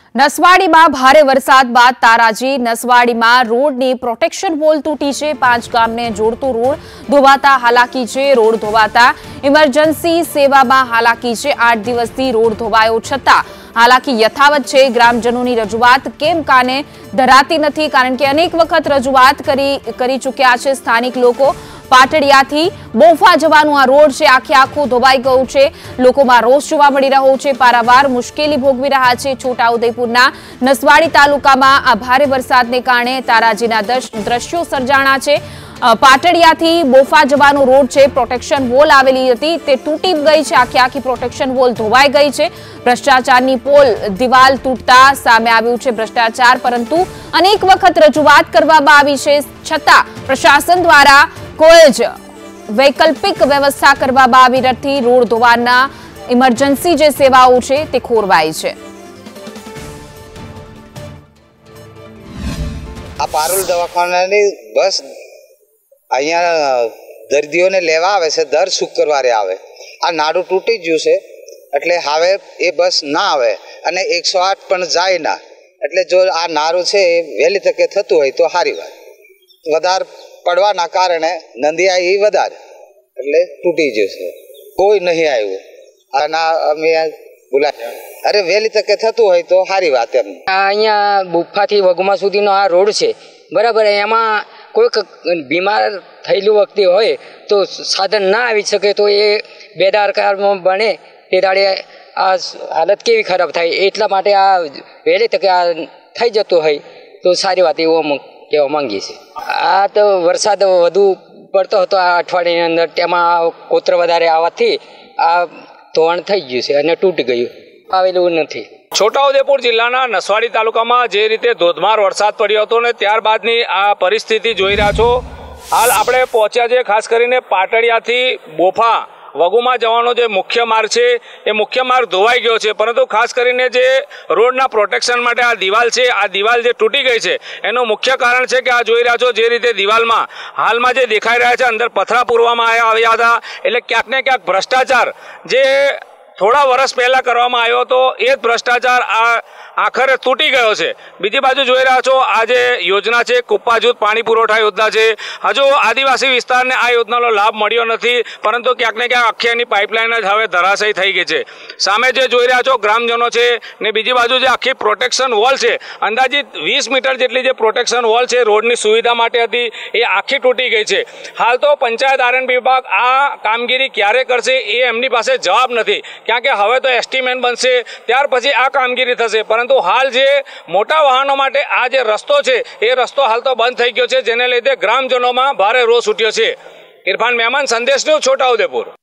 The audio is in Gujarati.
નસવાડી માં ભારે વરસાદ બાદ તારાજી નસવાડી માં રોડની પ્રોટેક્શન વોલ તૂટી છે। 5 ગામને જોડતો રોડ ધોવાતા હાલાકી છે। રોડ ધોવાતા ઇમરજન્સી સેવામાં હાલાકી છે। 8 દિવસથી રોડ ધોવાયો છતાં હાલાકી યથાવત છે। ગ્રામજનોની રજૂઆત કેમ કાને ધરાતી નથી, કારણ કે અનેક વખત રજૂઆત કરી ચૂક્યા છે સ્થાનિક લોકો। પાટડિયાથી બોફા જવાનો આ રોડ છે, આખો ધોવાઈ ગયો છે। લોકોમાં રોષ જોવા મળી રહ્યો છે, પારાવાર મુશ્કેલી ભોગવી રહ્યા છે। છોટાઉદેપુરના નસવાડી તાલુકામાં આ ભારે વરસાદને કારણે તારાજીના દ્રશ્યો સર્જાણા છે। પાટડિયાથી બોફા જવાનો રોડ છે, પ્રોટેક્શન વોલ આવેલી હતી તે તૂટી ગઈ છે। આખી પ્રોટેક્શન વોલ ધોવાઈ ગઈ છે। ભ્રષ્ટાચારની પોલ દિવાલ તૂટતા સામે આવ્યું છે ભ્રષ્ટાચાર, પરંતુ અનેક વખત રજૂઆત કરવામાં આવી છે છતાં પ્રશાસન દ્વારા કોઈ જ વૈકલ્પિક વ્યવસ્થા કરવામાં આવી નથી। રોડ ધોવાના ઇમરજન્સી જે સેવાઓ છે તે ખોરવાઈ છે। આ પારુલ દવાખાનાની બસ અહીંયા દર્દીઓને લેવા આવે છે, દર શુક્રવારે આવે। આ નાડું તૂટી ગયું છે એટલે હવે એ બસ ના આવે અને 108 પણ જાય ના, એટલે જો આ નારું છે એ વહેલી તકે થતું હોય તો સારી વાત। વધારે પડવાના કારણે નંદિયા એ વધારે એટલે તૂટી ગયું છે, કોઈ નહીં આવ્યું। આના અમે બોલાય અરે વહેલી તકે થતું હોય તો સારી વાત એમ। અહીંયા બુફાથી વગમા સુધીનો આ રોડ છે બરાબર, એમાં કોઈક બીમાર થયેલું વ્યક્તિ હોય તો સાધન ના આવી શકે તો એ બેદારકારમાં બને તે દાડે આ હાલત કેવી ખરાબ થાય, એટલા માટે આ વહેલી તકે આ થઈ જતું હોય તો સારી વાત એવું કહેવા માંગીએ છીએ। આ તો વરસાદ વધુ પડતો હતો આ અઠવાડિયાની અંદર, તેમાં કોતર વધારે આવવાથી આ ધોવાણ થઈ ગયું છે અને તૂટી ગયું, આવેલું નથી। છોટાઉદેપુર જિલ્લાના નસવાડી તાલુકામાં જે રીતે ધોધમાર વરસાદ પડ્યો હતો ને ત્યારબાદની આ પરિસ્થિતિ જોઈ રહ્યા છો। હાલ આપણે પહોંચ્યા છે ખાસ કરીને પાટડિયાથી બોફા વગુમાં જવાનો જે મુખ્ય માર્ગ છે એ મુખ્ય માર્ગ ધોવાઈ ગયો છે, પરંતુ ખાસ કરીને જે રોડના પ્રોટેક્શન માટે આ દિવાલ છે, આ દિવાલ જે તૂટી ગઈ છે એનું મુખ્ય કારણ છે કે આ જોઈ રહ્યા છો જે રીતે દિવાલમાં હાલમાં જે દેખાઈ રહ્યા છે અંદર પથરા પૂરવામાં આવ્યા હતા, એટલે ક્યાંક ને ક્યાંક ભ્રષ્ટાચાર જે થોડા વર્ષ પહેલા કરવામાં આવ્યો હતો એ જ ભ્રષ્ટાચાર આખરે તૂટી ગયો છે। બીજી બાજુ જોઈ રહ્યા છો આ જે યોજના છે કુપ્પા જૂથ પાણી પુરવઠા યોજના છે, હજુ આદિવાસી વિસ્તારને આ યોજનાનો લાભ મળ્યો નથી, પરંતુ ક્યાંક ને ક્યાંક આખી એની પાઇપલાઇન જ હવે ધરાશયી થઈ ગઈ છે। સામે જે જોઈ રહ્યા છો ગ્રામજનો છે ને બીજી બાજુ જે આખી પ્રોટેક્શન વોલ છે, અંદાજિત 20 મીટર જેટલી જે પ્રોટેક્શન વોલ છે રોડની સુવિધા માટે હતી એ આખી તૂટી ગઈ છે। હાલ તો પંચાયત આરએનબી વિભાગ આ કામગીરી ક્યારે કરશે એ એમની પાસે જવાબ નથી, કારણ કે હવે તો એસ્ટિમેટ બનશે ત્યાર પછી આ કામગીરી થશે, પરંતુ હાલ જે મોટા વાહનો માટે આ જે રસ્તો છે એ રસ્તો હાલ તો બંધ થઈ ગયો છે, જેને લીધે ગ્રામજનોમાં ભારે રોષ ઉઠ્યો છે। ઇરફાન મહેમાન, સંદેશ ન્યૂઝ, છોટાઉદેપુર।